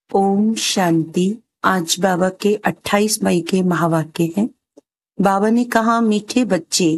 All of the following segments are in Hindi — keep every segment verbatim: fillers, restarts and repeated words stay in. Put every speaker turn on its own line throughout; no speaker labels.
ओम शांति। आज बाबा के अट्ठाईस मई के महावाक्य हैं। बाबा ने कहा, मीठे बच्चे,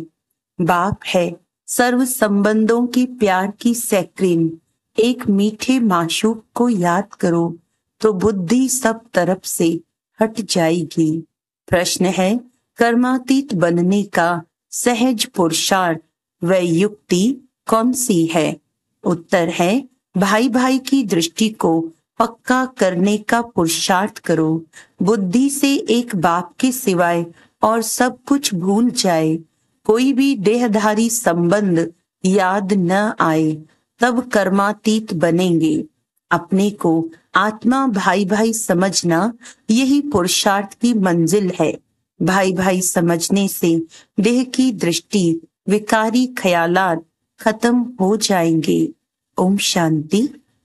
बाप है सर्व संबंधों की प्यार की सैक्रीन। एक मीठे माशूक को याद करो तो बुद्धि सब तरफ से हट जाएगी। प्रश्न है, कर्मातीत बनने का सहज पुरुषार्थ व युक्ति कौन सी है? उत्तर है, भाई भाई की दृष्टि को पक्का करने का पुरुषार्थ करो। बुद्धि से एक बाप के सिवाय और सब कुछ भूल जाए, कोई भी देहधारी संबंध याद न आए, तब कर्मातीत बनेंगे। अपने को आत्मा भाई भाई समझना यही पुरुषार्थ की मंजिल है। भाई भाई समझने से देह की दृष्टि, विकारी ख्यालात खत्म हो जाएंगे। ओम शांति।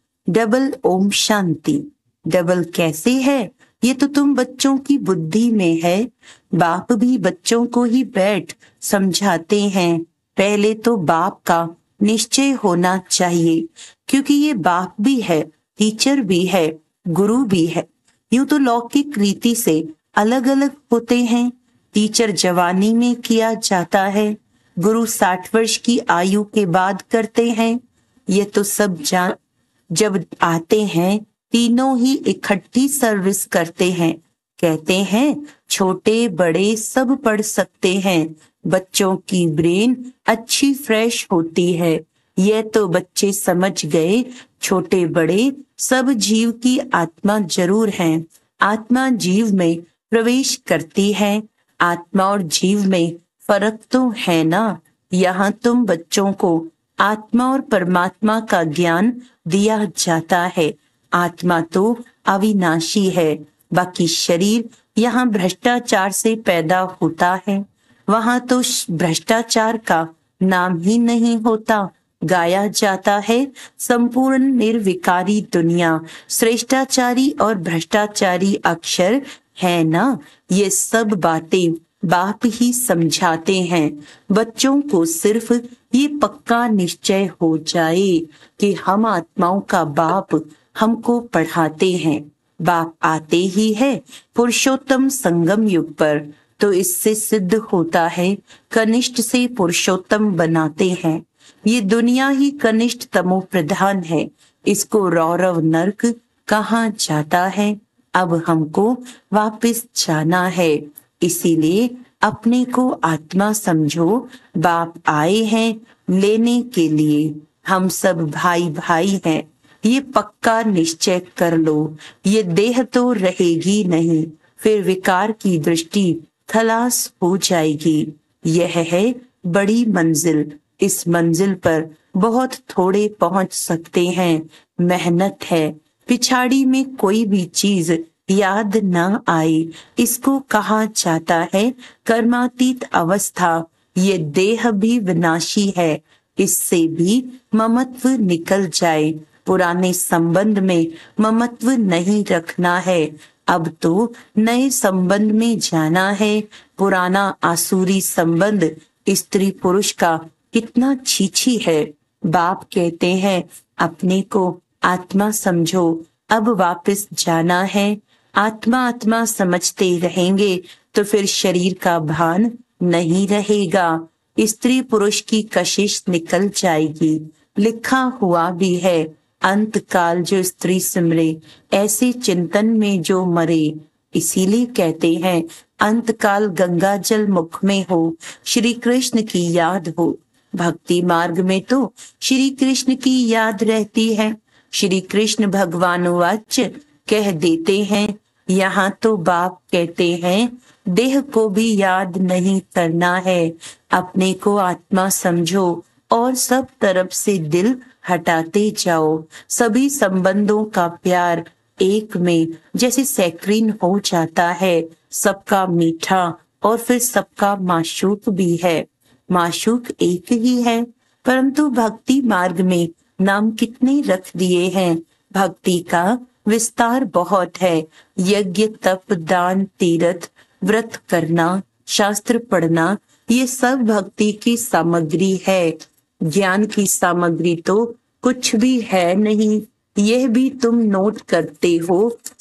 डबल ओम शांति। डबल कैसे है? ये तो तुम बच्चों की बुद्धि में है। बाप भी बच्चों को ही बैठ समझाते हैं। पहले तो बाप का निश्चय होना चाहिए, क्योंकि ये बाप भी है, टीचर भी है, गुरु भी है। यूं तो लौकिक रीति से अलग अलग होते हैं। टीचर जवानी में किया जाता है, गुरु साठ वर्ष की आयु के बाद करते हैं। ये तो सब जान जब आते हैं तीनों ही इकट्ठी सर्विस करते हैं। कहते हैं छोटे बड़े सब पढ़ सकते हैं, बच्चों की ब्रेन अच्छी फ्रेश होती है। यह तो बच्चे समझ गए, छोटे बड़े सब जीव की आत्मा जरूर हैं। आत्मा जीव में प्रवेश करती है। आत्मा और जीव में फर्क तो है ना। यहाँ तुम बच्चों को आत्मा और परमात्मा का ज्ञान दिया जाता है। आत्मा तो अविनाशी है, बाकी शरीर यहाँ भ्रष्टाचार से पैदा होता है। वहां तो भ्रष्टाचार का नाम ही नहीं होता। गाया जाता है संपूर्ण निर्विकारी दुनिया, श्रेष्ठाचारी और भ्रष्टाचारी अक्षर है ना। ये सब बातें बाप ही समझाते हैं। बच्चों को सिर्फ ये पक्का निश्चय हो जाए कि हम आत्माओं का बाप हमको पढ़ाते हैं। बाप आते ही है पुरुषोत्तम संगम युग पर, तो इससे सिद्ध होता है कनिष्ठ से पुरुषोत्तम बनाते हैं। ये दुनिया ही कनिष्ठ तमो प्रधान है। इसको रौरव नरक कहा जाता है। अब हमको वापस जाना है, इसीलिए अपने को आत्मा समझो। बाप आए हैं लेने के लिए। हम सब भाई भाई हैं, ये पक्का निश्चय कर लो। ये देह तो रहेगी नहीं, फिर विकार की दृष्टि खलास हो जाएगी। यह है बड़ी मंजिल। इस मंजिल पर बहुत थोड़े पहुंच सकते हैं। मेहनत है। पिछाड़ी में कोई भी चीज याद न आए, इसको कहा जाता है कर्मातीत अवस्था। ये देह भी विनाशी है, इससे भी ममत्व निकल जाए। पुराने संबंध में ममत्व नहीं रखना है। अब तो नए संबंध में जाना है। पुराना आसुरी संबंध स्त्री पुरुष का कितना छीछी है। बाप कहते हैं अपने को आत्मा समझो। अब वापस जाना है। आत्मा आत्मा समझते रहेंगे तो फिर शरीर का भान नहीं रहेगा। स्त्री पुरुष की कशिश निकल जाएगी। लिखा हुआ भी है, अंत काल जो स्त्री सिमरे, ऐसे चिंतन में जो मरे। इसीलिए कहते हैं अंत काल गंगा जल मुख में हो, श्री कृष्ण की याद हो। भक्ति मार्ग में तो श्री कृष्ण की याद रहती है। श्री कृष्ण भगवान वाच्य कह देते हैं। यहाँ तो बाप कहते हैं देह को भी याद नहीं करना है। अपने को आत्मा समझो और सब तरफ से दिल हटाते जाओ। सभी संबंधों का प्यार एक में जैसे सैक्रीन हो जाता है। सबका मीठा और फिर सबका माशूक भी है। माशूक एक ही है, परंतु भक्ति मार्ग में नाम कितने रख दिए हैं। भक्ति का विस्तार बहुत है। यज्ञ तप दान तीर्थ व्रत करना, शास्त्र पढ़ना, ये सब भक्ति की सामग्री है। ज्ञान की सामग्री तो कुछ भी है नहीं। यह भी तुम नोट करते हो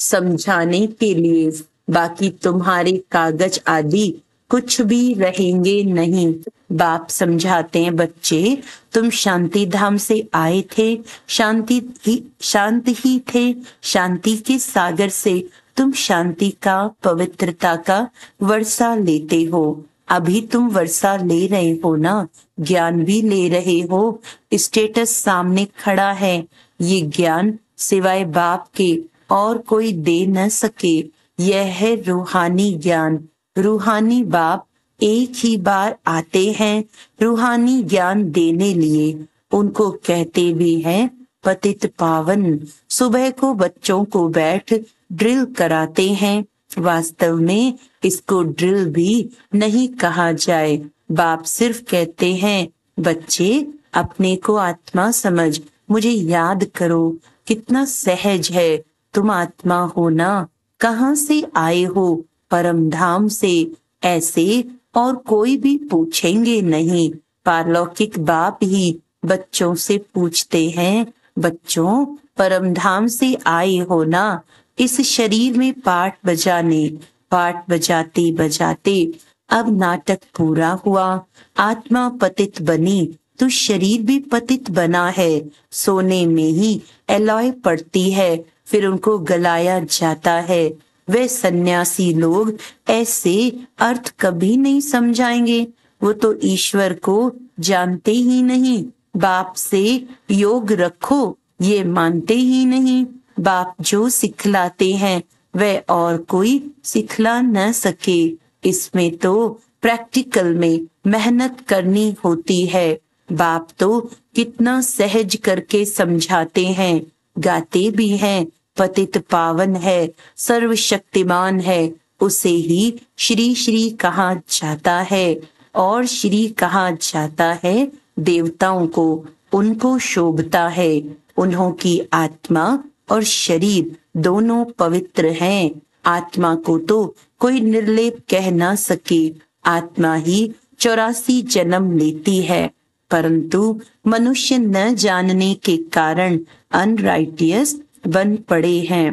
समझाने के लिए। बाकी तुम्हारे कागज आदि कुछ भी रहेंगे नहीं। बाप समझाते हैं, बच्चे तुम शांति धाम से आए थे, शांति ही शांत ही थे। शांति के सागर से तुम शांति का, पवित्रता का वर्षा लेते हो। अभी तुम वर्षा ले रहे हो ना, ज्ञान भी ले रहे हो। स्टेटस सामने खड़ा है। ये ज्ञान सिवाय बाप के और कोई दे न सके। यह है रूहानी ज्ञान। रूहानी बाप एक ही बार आते हैं रूहानी ज्ञान देने लिए। उनको कहते भी हैं पतित पावन। सुबह को बच्चों को बैठ ड्रिल कराते हैं। वास्तव में इसको ड्रिल भी नहीं कहा जाए। बाप सिर्फ कहते हैं, बच्चे अपने को आत्मा समझ, मुझे याद करो। कितना सहज है, तुम आत्मा हो ना। कहाँ से आए हो? परम धाम से। ऐसे और कोई भी पूछेंगे नहीं। पारलौकिक बाप ही बच्चों से पूछते हैं, बच्चों परम धाम से आए हो ना। इस शरीर में पाठ बजाने, पाठ बजाते बजाते अब नाटक पूरा हुआ। आत्मा पतित बनी तो शरीर भी पतित बना है। सोने में ही एलॉय पड़ती है, फिर उनको गलाया जाता है। वे सन्यासी लोग ऐसे अर्थ कभी नहीं समझाएंगे। वो तो ईश्वर को जानते ही नहीं। बाप से योग रखो ये मानते ही नहीं। बाप जो सिखलाते हैं वह और कोई सिखला न सके। इसमें तो प्रैक्टिकल में मेहनत करनी होती है। बाप तो कितना सहज करके समझाते हैं। गाते भी हैं, पतित पावन है, सर्वशक्तिमान है। उसे ही श्री श्री कहा जाता है। और श्री कहा जाता है देवताओं को। उनको शोभता है। उन्हों की आत्मा और शरीर दोनों पवित्र हैं। आत्मा को तो कोई निर्लेप कह ना सके। आत्मा ही चौरासी जन्म लेती है, परंतु मनुष्य न जानने के कारण अनराइटियस बन पड़े हैं।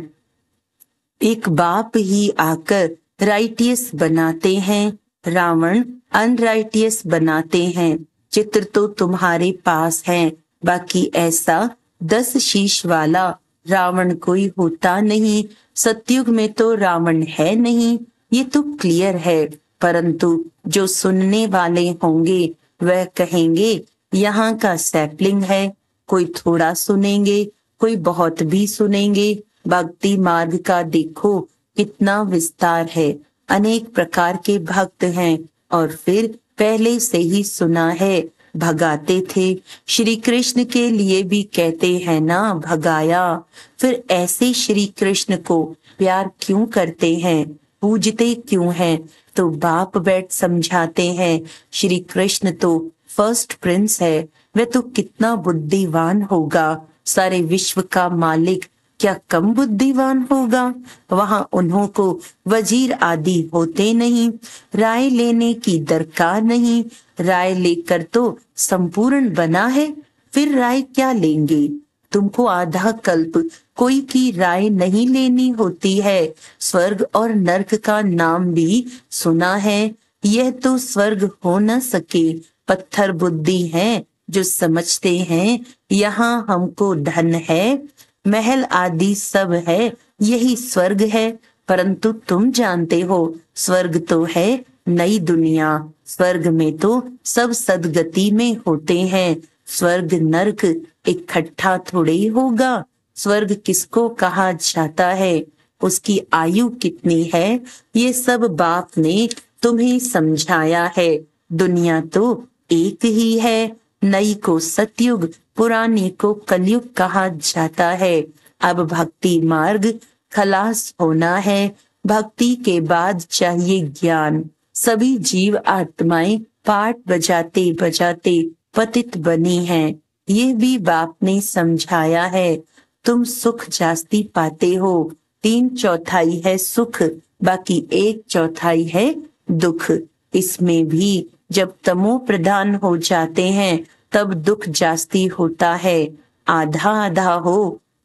एक बाप ही आकर राइटियस बनाते हैं। रावण अनराइटियस बनाते हैं। चित्र तो तुम्हारे पास है, बाकी ऐसा दस शीश वाला रावण कोई होता नहीं। सतयुग में तो रावण है नहीं, ये तो क्लियर है। परंतु जो सुनने वाले होंगे वह कहेंगे यहाँ का सैपलिंग है। कोई थोड़ा सुनेंगे, कोई बहुत भी सुनेंगे। भक्ति मार्ग का देखो कितना विस्तार है। अनेक प्रकार के भक्त हैं और फिर पहले से ही सुना है भगाते थे। श्री कृष्ण के लिए भी कहते हैं ना, भगाया। फिर ऐसे श्री कृष्ण को प्यार क्यों करते हैं, पूजते क्यों हैं? तो बाप बैठ समझाते हैं, श्री कृष्ण तो फर्स्ट प्रिंस है। वह तो कितना बुद्धिवान होगा। सारे विश्व का मालिक क्या कम बुद्धिवान होगा? वहां उन्हों को वजीर आदि होते नहीं। राय लेने की दरकार नहीं। राय लेकर तो संपूर्ण बना है, फिर राय क्या लेंगे? तुमको आधा कल्प कोई की राय नहीं लेनी होती है। स्वर्ग और नरक का नाम भी सुना है। यह तो स्वर्ग हो न सके। पत्थर बुद्धि है जो समझते हैं यहाँ हमको धन है, महल आदि सब है, यही स्वर्ग है। परंतु तुम जानते हो स्वर्ग तो है नई दुनिया। स्वर्ग में तो सब सदगति में होते हैं। स्वर्ग नरक इकट्ठा थोड़े ही होगा। स्वर्ग किसको कहा जाता है, उसकी आयु कितनी है, ये सब बाप ने तुम्हें समझाया है। दुनिया तो एक ही है। नई को सतयुग, पुरानी को कलयुग कहा जाता है। अब भक्ति मार्ग खलास होना है। भक्ति के बाद चाहिए ज्ञान। सभी जीव आत्माएं पाठ बजाते बजाते पतित बनी हैं। ये भी बाप ने समझाया है। तुम सुख जास्ती पाते हो। तीन चौथाई है सुख, बाकी एक चौथाई है दुख। इसमें भी जब तमो प्रधान हो जाते हैं तब दुख जास्ती होता है। आधा आधा हो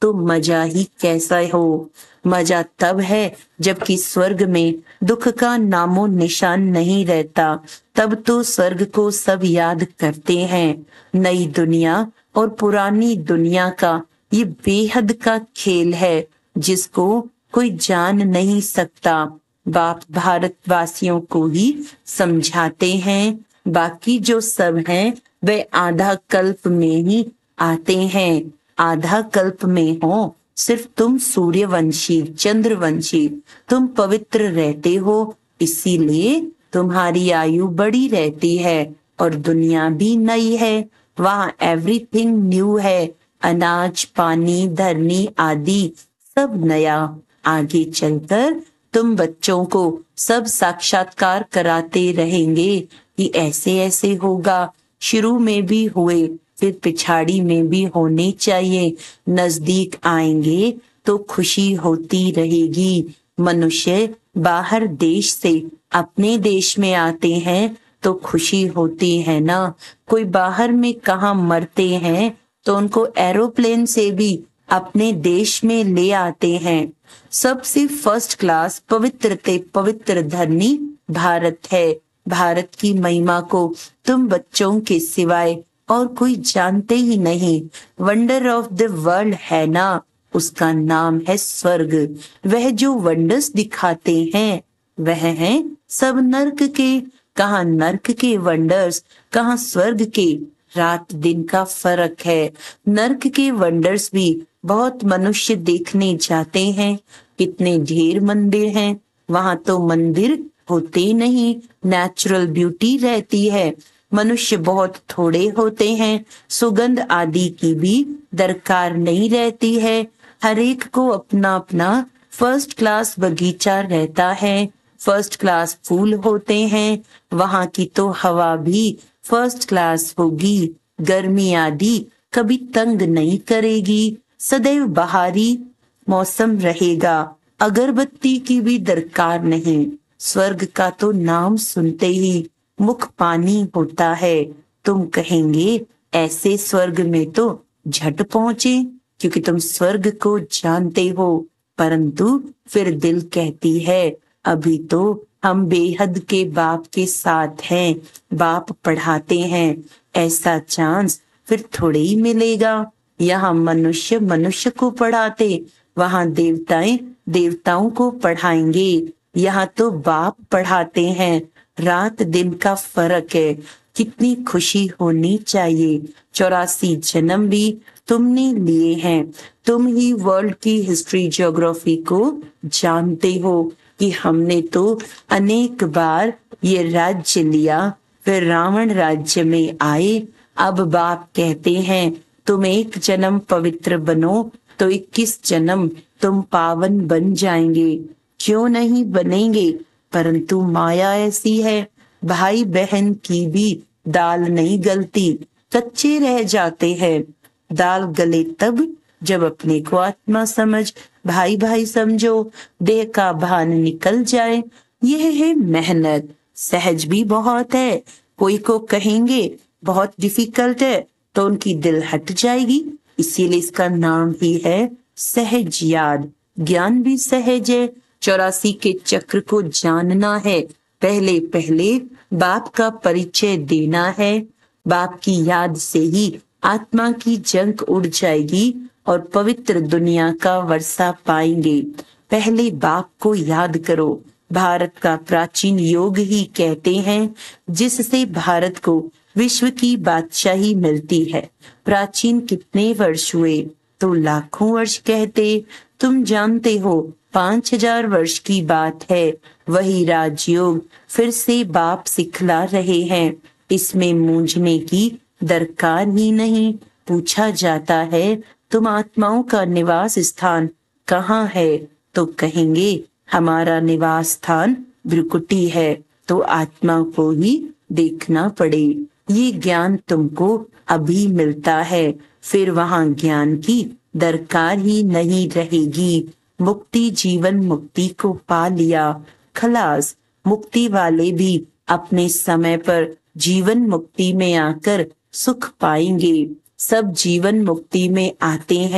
तो मजा ही कैसा हो। मजा तब है जबकि स्वर्ग में दुख का नामो निशान नहीं रहता, तब तो स्वर्ग को सब याद करते हैं। नई दुनिया और पुरानी दुनिया का ये बेहद का खेल है जिसको कोई जान नहीं सकता। बाप भारतवासियों को ही समझाते हैं, बाकी जो सब हैं वे आधा कल्प में ही आते हैं। आधा कल्प में हो सिर्फ तुम सूर्यवंशी चंद्रवंशी, तुम पवित्र रहते हो, इसीलिए तुम्हारी आयु बड़ी रहती है और दुनिया भी नई है। वहाँ एवरीथिंग न्यू है, अनाज पानी धरनी आदि सब नया। आगे चलकर तुम बच्चों को सब साक्षात्कार कराते रहेंगे कि ऐसे ऐसे होगा। शुरू में भी हुए, फिर पिछाड़ी में भी होने चाहिए। नजदीक आएंगे तो खुशी होती रहेगी। मनुष्य बाहर देश से अपने देश में आते हैं तो खुशी होती है ना। कोई बाहर में कहाँ मरते हैं तो उनको एरोप्लेन से भी अपने देश में ले आते हैं। सबसे फर्स्ट क्लास पवित्र ते पवित्र धरनी भारत है। भारत की महिमा को तुम बच्चों के सिवाय और कोई जानते ही नहीं। वंडर ऑफ द वर्ल्ड है ना, उसका नाम है स्वर्ग। वह जो वंडर्स दिखाते हैं वह हैं सब नर्क के। कहाँ नर्क के वंडर्स, कहाँ स्वर्ग के। रात दिन का फर्क है। नर्क के वंडर्स भी बहुत मनुष्य देखने जाते हैं। कितने ढेर मंदिर हैं, वहां तो मंदिर होते नहीं, नेचुरल ब्यूटी रहती है। मनुष्य बहुत थोड़े होते हैं, सुगंध आदि की भी दरकार नहीं रहती है। हर एक को अपना अपना फर्स्ट क्लास बगीचा रहता है, फर्स्ट क्लास फूल होते हैं। वहां की तो हवा भी फर्स्ट क्लास होगी, गर्मी आदि कभी तंग नहीं करेगी, सदैव बहारी मौसम रहेगा। अगरबत्ती की भी दरकार नहीं। स्वर्ग का तो नाम सुनते ही मुख पानी होता है। तुम कहेंगे ऐसे स्वर्ग में तो झट पहुंचे क्योंकि तुम स्वर्ग को जानते हो, परंतु फिर दिल कहती है अभी तो हम बेहद के बाप के साथ हैं। बाप पढ़ाते हैं, ऐसा चांस फिर थोड़े ही मिलेगा। यहाँ मनुष्य मनुष्य को पढ़ाते, वहां देवताएं देवताओं को पढ़ाएंगे। यहाँ तो बाप पढ़ाते हैं। रात दिन का फर्क है। कितनी खुशी होनी चाहिए। चौरासी जन्म भी तुमने लिए हैं। तुम ही वर्ल्ड की हिस्ट्री ज्योग्राफी को जानते हो कि हमने तो अनेक बार ये राज्य लिया, फिर रावण राज्य में आए। अब बाप कहते हैं तुम एक जन्म पवित्र बनो तो इक्कीस जन्म तुम पावन बन जाएंगे। क्यों नहीं बनेंगे, परंतु माया ऐसी है। भाई बहन की भी दाल नहीं गलती, कच्चे रह जाते हैं। दाल गले तब जब अपने को आत्मा समझ, भाई भाई समझो, देह का भान निकल जाए। यह है मेहनत। सहज भी बहुत है। कोई को कहेंगे बहुत डिफिकल्ट है तो उनकी दिल हट जाएगी, इसीलिए इसका नाम ही है सहज याद। ज्ञान भी सहज है। चौरासी के चक्र को जानना है। पहले पहले बाप का परिचय देना है। बाप की याद से ही आत्मा की जंग उड़ जाएगी और पवित्र दुनिया का वर्षा पाएंगे। पहले बाप को याद करो। भारत का प्राचीन योग ही कहते हैं जिससे भारत को विश्व की बादशाही मिलती है। प्राचीन कितने वर्ष हुए तो लाखों वर्ष कहते। तुम जानते हो पांच हजार वर्ष की बात है। वही राजयोग फिर से बाप सिखला रहे हैं। इसमें मूंझने की दरकार ही नहीं। पूछा जाता है तुम आत्माओं का निवास स्थान कहाँ है तो कहेंगे हमारा निवास स्थान भ्रुकुटी है। तो आत्मा को ही देखना पड़े। ये ज्ञान तुमको अभी मिलता है, फिर वहां ज्ञान की दरकार ही नहीं रहेगी। मुक्ति जीवन मुक्ति को पा लिया, खलास। मुक्ति वाले भी अपने समय पर जीवन मुक्ति में आकर सुख पाएंगे। सब जीवन मुक्ति में आते हैं,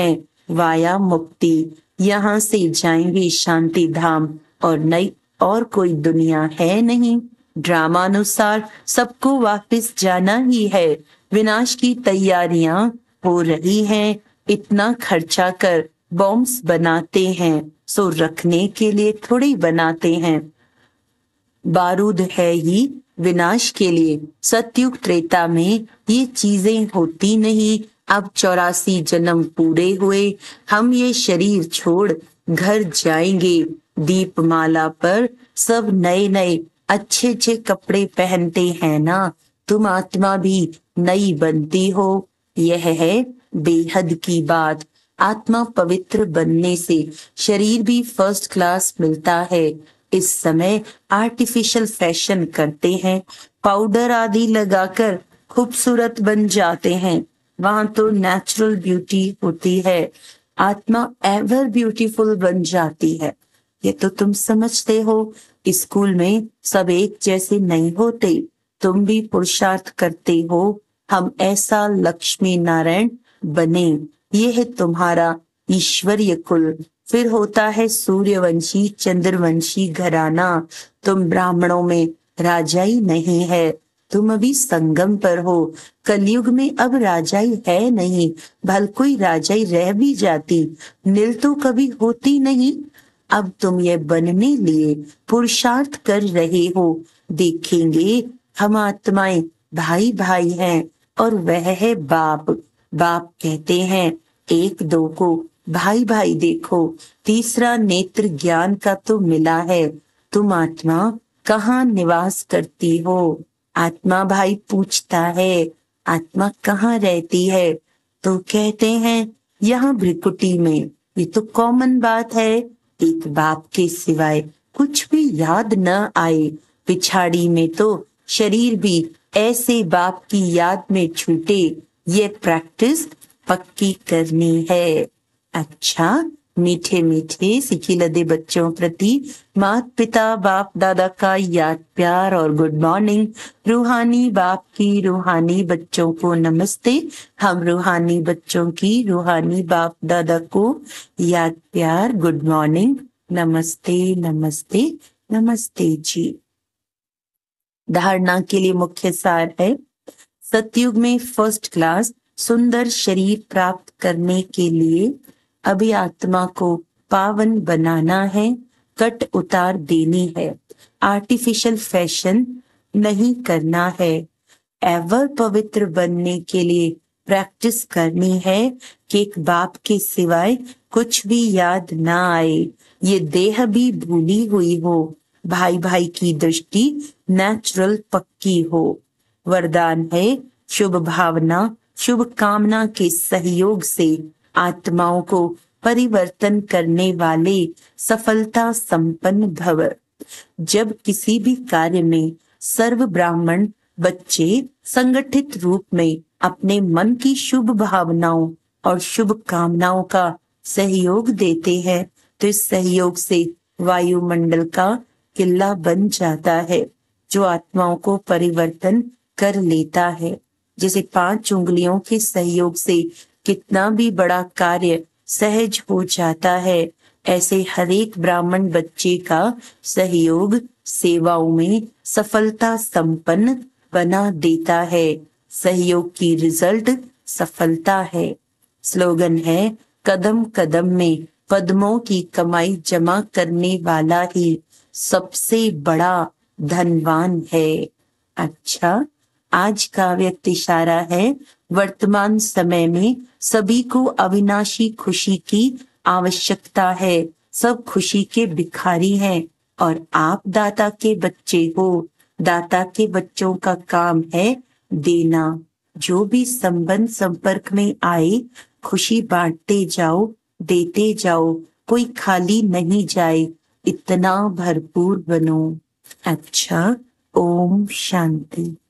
वाया मुक्ति, यहाँ से जाएंगे शांति धाम और नई और कोई दुनिया है नहीं। ड्रामानुसार सबको वापस जाना ही है, विनाश की तैयारियां हो रही हैं। इतना खर्चा कर बॉम्ब्स बनाते हैं, सो रखने के लिए थोड़ी बनाते हैं। बारूद है ही विनाश के लिए। सतयुग त्रेता में ये चीजें होती नहीं। अब चौरासी जन्म पूरे हुए, हम ये शरीर छोड़ घर जाएंगे। दीपमाला पर सब नए नए अच्छे अच्छे कपड़े पहनते हैं ना, तुम आत्मा भी नई बनती हो। यह है बेहद की बात। आत्मा पवित्र बनने से शरीर भी फर्स्ट क्लास मिलता है। इस समय आर्टिफिशियल फैशन करते हैं, पाउडर आदि लगाकर खूबसूरत बन जाते हैं। वहां तो नेचुरल ब्यूटी होती है, आत्मा एवर ब्यूटीफुल बन जाती है। ये तो तुम समझते हो। स्कूल में सब एक जैसे नहीं होते, तुम भी पुरुषार्थ करते हो हम ऐसा लक्ष्मी नारायण बने। ये है तुम्हारा ईश्वरीय कुल। फिर होता है सूर्यवंशी चंद्रवंशी घराना। तुम ब्राह्मणों में राजाई नहीं है, तुम अभी संगम पर हो। कलयुग में अब राजाई है नहीं, भल कोई राजाई रह भी जाती, नील तो कभी होती नहीं। अब तुम ये बनने लिए पुरुषार्थ कर रहे हो। देखेंगे हम आत्माएं भाई भाई हैं और वह है बाप। बाप कहते हैं एक दो को भाई भाई देखो। तीसरा नेत्र ज्ञान का तो मिला है। तुम आत्मा कहाँ निवास करती हो? आत्मा भाई पूछता है आत्मा कहाँ रहती है? तो कहते हैं यहाँ भ्रिकुटी में। ये तो कॉमन बात है, एक बाप के सिवाय कुछ भी याद न आए। पिछाड़ी में तो शरीर भी ऐसे बाप की याद में छूटे, ये प्रैक्टिस पक्की करनी है। अच्छा, मीठे मीठे सिखी लदे बच्चों प्रति माता पिता बाप दादा का याद प्यार और गुड मॉर्निंग। रूहानी बाप की रूहानी बच्चों को नमस्ते। हम रूहानी बच्चों की रूहानी बाप दादा को याद प्यार गुड मॉर्निंग, नमस्ते नमस्ते नमस्ते जी। धारणा के लिए मुख्य सार है, सतयुग में फर्स्ट क्लास सुंदर शरीर प्राप्त करने के लिए अभी आत्मा को पावन बनाना है, कट उतार देनी है, आर्टिफिशियल फैशन नहीं करना है। एवर पवित्र बनने के लिए प्रैक्टिस करनी है कि एक बाप के सिवाय कुछ भी याद ना आए, ये देह भी भूली हुई हो, भाई भाई की दृष्टि नेचुरल पक्की हो। वरदान है शुभ भावना शुभ कामना के सहयोग से आत्माओं को परिवर्तन करने वाले सफलता संपन्न भव। जब किसी भी कार्य में सर्व ब्राह्मण बच्चे संगठित रूप में अपने मन की शुभ भावनाओं और शुभ कामनाओं का सहयोग देते हैं, तो इस सहयोग से वायुमंडल का किला बन जाता है जो आत्माओं को परिवर्तन कर लेता है। जैसे पांच उंगलियों के सहयोग से कितना भी बड़ा कार्य सहज हो जाता है, ऐसे हरेक ब्राह्मण बच्चे का सहयोग सेवाओं में सफलता संपन्न बना देता है। सहयोग की रिजल्ट सफलता है। स्लोगन है, कदम कदम में पद्मों की कमाई जमा करने वाला ही सबसे बड़ा धनवान है। अच्छा, आज का व्यक्ति इशारा है, वर्तमान समय में सभी को अविनाशी खुशी की आवश्यकता है। सब खुशी के भिखारी हैं और आप दाता के बच्चे हो। दाता के बच्चों का काम है देना। जो भी संबंध संपर्क में आए खुशी बांटते जाओ, देते जाओ, कोई खाली नहीं जाए, इतना भरपूर बनो। अच्छा, ओम शांति।